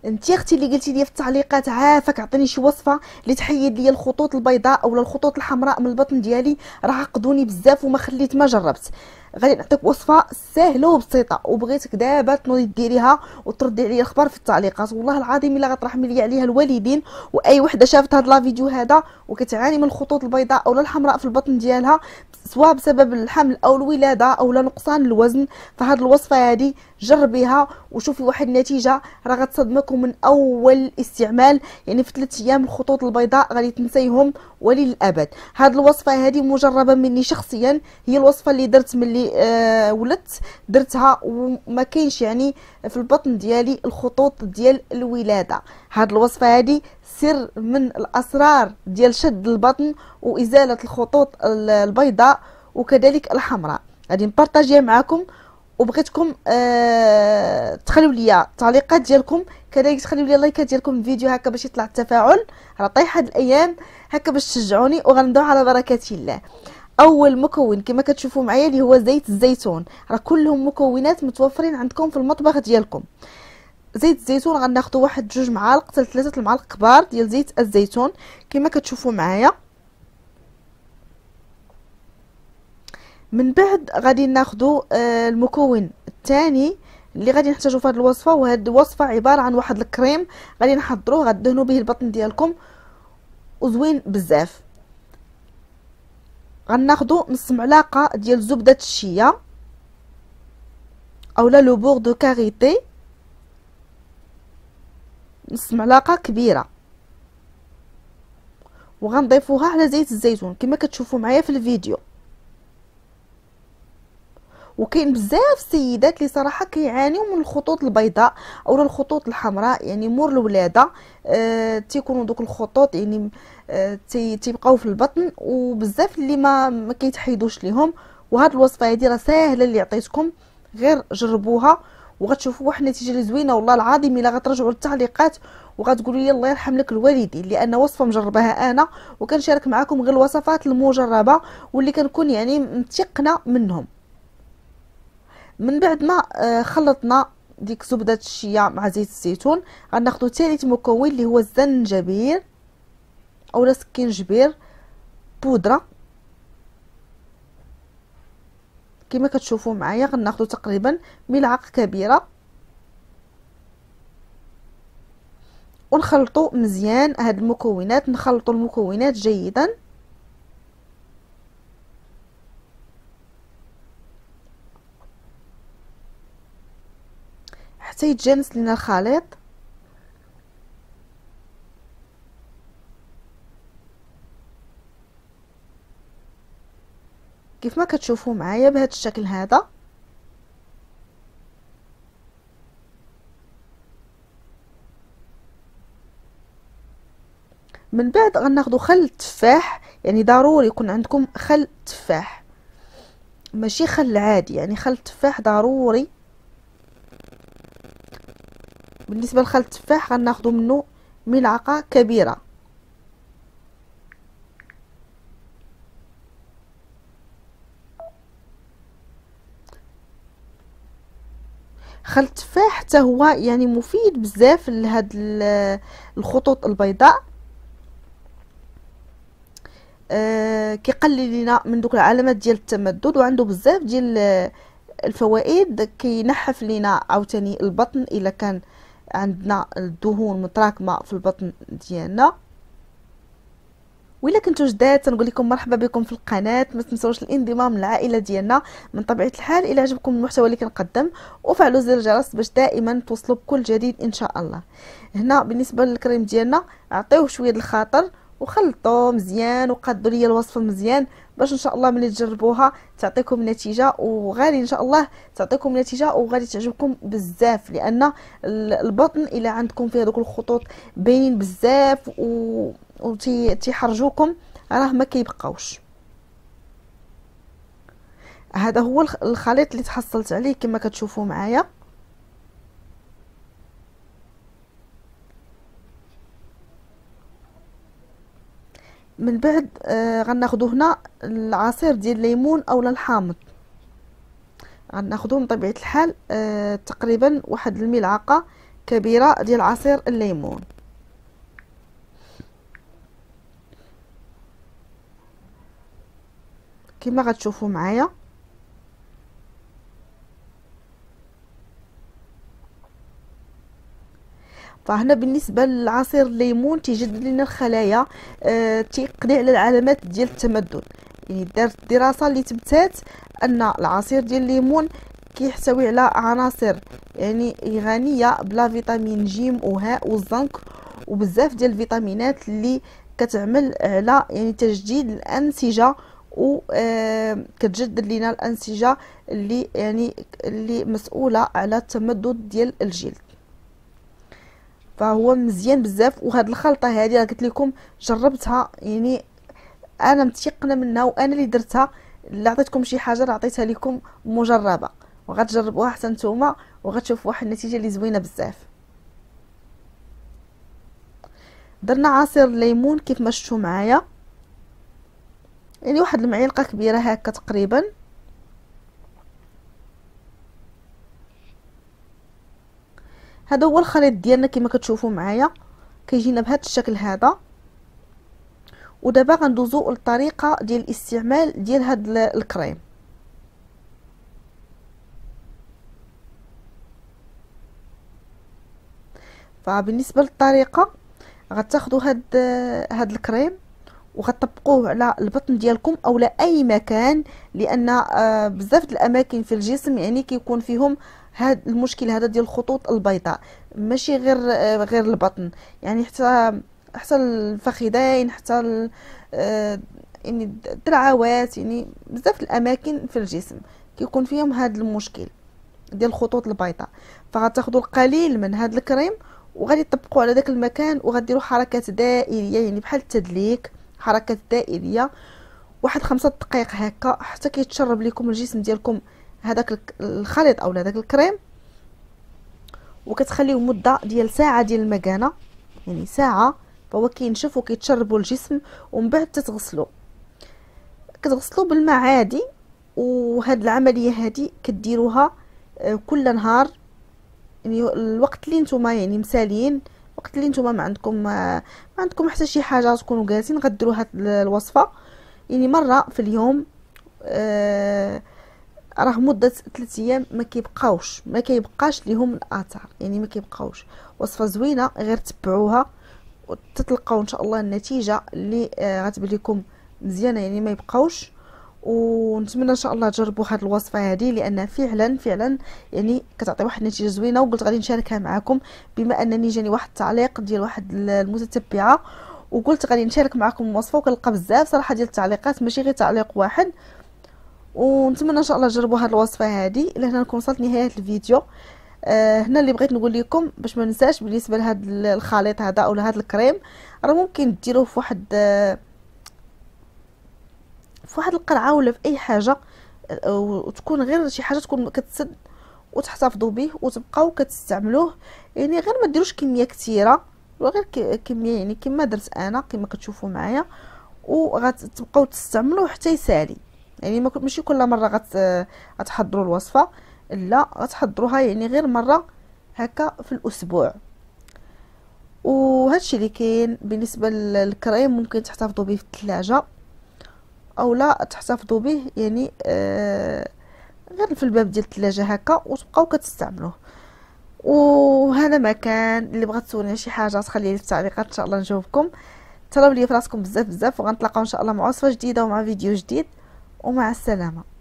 انت يا اختي اللي قلتي لي في التعليقات عافاك عطيني شي وصفه اللي تحيد لي الخطوط البيضاء اولا الخطوط الحمراء من البطن ديالي، راه عقدوني بزاف وما خليت ما جربت. غادي نعطيك وصفه سهله وبسيطه، وبغيتك دابا تنوضي ديريها وتردي عليا الخبر في التعليقات. والله العظيم الا غترحمي لي عليها الوالدين، واي وحده شافت هذا الفيديو هذا وكتعاني من الخطوط البيضاء اولا الحمراء في البطن ديالها سواء بسبب الحمل او الولاده او نقصان الوزن، فهاد الوصفه هذه جربيها وشوفي واحد النتيجه راه غتصدمك من اول استعمال. يعني في 3 ايام الخطوط البيضاء غادي تنسيهم وللابد. هاد الوصفه هذه مجربه مني شخصيا، هي الوصفه اللي درت ملي ولدت، درتها وما كاينش يعني في البطن ديالي الخطوط ديال الولاده. هاد الوصفه هذه سر من الاسرار ديال شد البطن وازاله الخطوط البيضاء وكذلك الحمراء. غادي نبارطاجيها معكم، وبغيتكم تخليو لي التعليقات ديالكم، كذلك تخليو لي اللايكات ديالكم الفيديو هكا باش يطلع التفاعل. راه طايح هاد الايام هكا باش تشجعوني، وغنبداو على بركه الله. اول مكون كما كتشوفوا معايا اللي هو زيت الزيتون، راه كلهم مكونات متوفرين عندكم في المطبخ ديالكم. زيت الزيتون غناخذوا واحد 2 معالق حتى 3 المعالق كبار ديال زيت الزيتون كما كتشوفوا معايا. من بعد غادي ناخذوا المكون الثاني اللي غادي نحتاجو في هذه الوصفه، وهذه الوصفه عباره عن واحد الكريم غادي نحضروه غدهنوا به البطن ديالكم وزوين بزاف. غناخذوا نص معلقه ديال زبده الشيا اولا لو بور دو كاريتي، نص معلقه كبيره، وغنضيفوها على زيت الزيتون كما كتشوفوا معايا في الفيديو. وكاين بزاف السيدات اللي صراحه كيعانيوا من الخطوط البيضاء او الخطوط الحمراء، يعني مور الولاده تيكونوا دوك الخطوط يعني تيبقاو في البطن، وبزاف اللي ما كيتحيدوش ليهم. وهاد الوصفه هذه راه ساهله اللي عطيتكم، غير جربوها وغتشوفوا واحد النتيجه اللي زوينه. والله العظيم الا غترجعوا للتعليقات وغتقولوا لي الله يرحم لك الوالدين، لان وصفه مجرباها انا وكنشارك معكم غير الوصفات المجربه واللي كنكون يعني متيقنه منهم. من بعد ما خلطنا ديك زبده الشيا مع زيت الزيتون، غناخذوا ثالث مكون اللي هو الزنجبيل اولا سكينجبير بودره كما كتشوفوا معايا. غناخذوا تقريبا ملعقه كبيره ونخلطوا مزيان هاد المكونات، نخلطوا المكونات جيدا. حتى يتجانس لنا الخليط. كيف ما كتشوفوا معايا بهذا الشكل هذا. من بعد غناخذوا خل التفاح، يعني ضروري يكون عندكم خل تفاح ماشي خل عادي، يعني خل التفاح ضروري. بالنسبه لخل التفاح غناخذوا منه ملعقه كبيره. خل التفاح حتى هو يعني مفيد بزاف لهاد الخطوط البيضاء، كيقلل لنا من دوك العلامات ديال التمدد، وعنده بزاف ديال الفوائد. كينحف لنا عاوتاني البطن الا كان عندنا الدهون متراكمه في البطن ديالنا. وإلا كنتو جداد تنقول لكم مرحبا بكم في القناه، ما تنسوش الانضمام للعائله ديالنا. من طبيعه الحال الى عجبكم المحتوى اللي كنقدم وفعلوا زر الجرس باش دائما توصلوا بكل جديد ان شاء الله. هنا بالنسبه للكريم ديالنا عطيوه شويه الخاطر وخلطوه مزيان وقادوا لي الوصفه مزيان باش ان شاء الله ملي تجربوها تعطيكم نتيجه، وغادي ان شاء الله تعطيكم نتيجه وغادي تعجبكم بزاف. لان البطن الى عندكم فيه دوك الخطوط باينين بزاف تيحرجوكم راه ما كيبقاوش. هذا هو الخليط اللي تحصلت عليه كما كتشوفوا معايا. من بعد غناخذوا هنا العصير ديال الليمون اولا الحامض، غناخذوه من طبيعه الحال تقريبا واحد الملعقه كبيره ديال عصير الليمون. كما غتشوفوا معايا فهنا بالنسبه لعصير الليمون تيجدد لنا الخلايا، تيقضي على العلامات ديال التمدد. يعني دارت دراسه اللي تبتات ان العصير ديال الليمون كيحتوي على عناصر يعني غنيه بلا فيتامين ج وهاء والزنك وبزاف ديال الفيتامينات اللي كتعمل على يعني تجديد الانسجه و كتجدد لنا الانسجه اللي يعني اللي مسؤوله على التمدد ديال الجلد. فهو مزيان بزاف. وهاد الخلطه هذه راه قلت لكم جربتها، يعني انا متيقنه منها وانا اللي درتها. اللي عطيتكم شي حاجه راه عطيتها لكم مجربه، وغتجربوها حتى نتوما وغتشوفوا واحد النتيجه اللي زوينه بزاف. درنا عصير الليمون كيف ما شفتوا معايا، يعني واحد المعلقه كبيره هكا تقريبا. هذا هو الخليط ديالنا كما كتشوفوا معايا، كيجينا بهذا الشكل هذا. ودابا غندوزو للطريقه ديال الاستعمال ديال هاد الكريم. فبالنسبه للطريقه غتاخدوا هاد الكريم وغتطبقوه على البطن ديالكم او لا اي مكان، لان بزاف د الاماكن في الجسم يعني كيكون فيهم هاد المشكل هذا ديال الخطوط البيضاء، ماشي غير البطن، يعني حتى الفخذين، حتى يعني الدرعوات، يعني بزاف الاماكن في الجسم كيكون فيهم هذا المشكل ديال الخطوط البيضاء. فغتاخذوا القليل من هذا الكريم وغادي تطبقوا على داك المكان وغديروا حركات دائريه، يعني بحال التدليك، حركات دائريه واحد 5 دقائق هكا حتى كيتشرب لكم الجسم ديالكم هذاك الخليط او هذاك الكريم. وكتخليوه مده ديال ساعه ديال المكانه، يعني ساعه فهو كينشف وكيتشربوا الجسم. ومن بعد كتغسلوا بالماء عادي. وهاد العمليه هذه كديروها كل نهار، يعني الوقت اللي نتوما يعني مسالين، وقت اللي نتوما ما عندكم حتى شي حاجه تكونوا جالسين، غديروا هاد الوصفه يعني مره في اليوم. راه مده 3 ايام ما كيبقاش ليهم الاثار، يعني ما كيبقاوش. وصفه زوينه، غير تبعوها وتتلقاو ان شاء الله النتيجه اللي غتبان لكم مزيانه، يعني ما يبقاوش. ونتمنى ان شاء الله تجربوا هذه الوصفه هذه، لان فعلا يعني كتعطي واحد النتيجه زوينه. وقلت غادي نشاركها معكم بما انني جاني واحد التعليق ديال واحد المتتبعه، وقلت غادي نشارك معكم الوصفه. وكنلقى بزاف صراحه ديال التعليقات، ماشي غير تعليق واحد. ونتمنى ان شاء الله تجربوا هذه الوصفه هذه. لهنا نكون وصلت نهايه الفيديو. هنا اللي بغيت نقول لكم باش ما ننساش بالنسبه لهذا الخليط هذا او لهذا الكريم، راه ممكن ديروه في واحد القرعه ولا في اي حاجه، وتكون غير شي حاجه تكون كتسد، وتحتفظوا به وتبقاو كتستعملوه. يعني غير ما ديروش كميه كثيره، وغير كميه يعني كما درت انا كما كتشوفوا معايا، وغتبقاو تستعملوه حتى يسالي. يعني ماشي كل مره غتحضروا الوصفه، لا غتحضروها يعني غير مره هكا في الاسبوع. وهادشي اللي كاين بالنسبه للكريم. ممكن تحتفظوا به في الثلاجه او لا تحتفظوا به يعني غير في الباب ديال الثلاجه هكا وتبقاو كتستعملوه. وهذا ما كان. اللي بغات تسولني شي حاجه تخلي لي في التعليقات، ان شاء الله نجاوبكم. تهلاو ليا في راسكم بزاف، وغنتلاقاو ان شاء الله مع وصفه جديده ومع فيديو جديد، ومع السلامه.